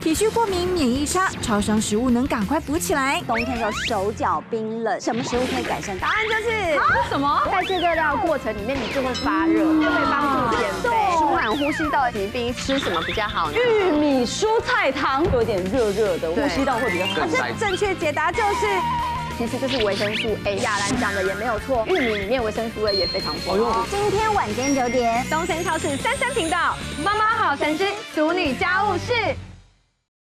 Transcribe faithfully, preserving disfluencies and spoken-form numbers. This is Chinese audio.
体虚过敏、免疫差，超商食物能赶快补起来。 冬天的时候手脚冰冷，什么食物可以改善？答案就是什么？ 在这热料过程里面，你就会发热，就可以帮助减肥、舒缓呼吸道疾病。吃什么比较好呢？ 玉米蔬菜汤，有点热热的，呼吸道会比较好。 这正确解答就是。 其实就是维生素 A， 亚兰讲的也没有错，玉米里面维生素 A 也非常丰富。 今天晚间九点， 东森超市三三频道，妈妈好神之俗女家务事。